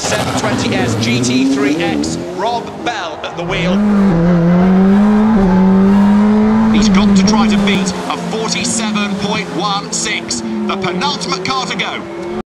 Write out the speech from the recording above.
720S GT3X, Rob Bell at the wheel. He's got to try to beat a 47.16, the penultimate car to go.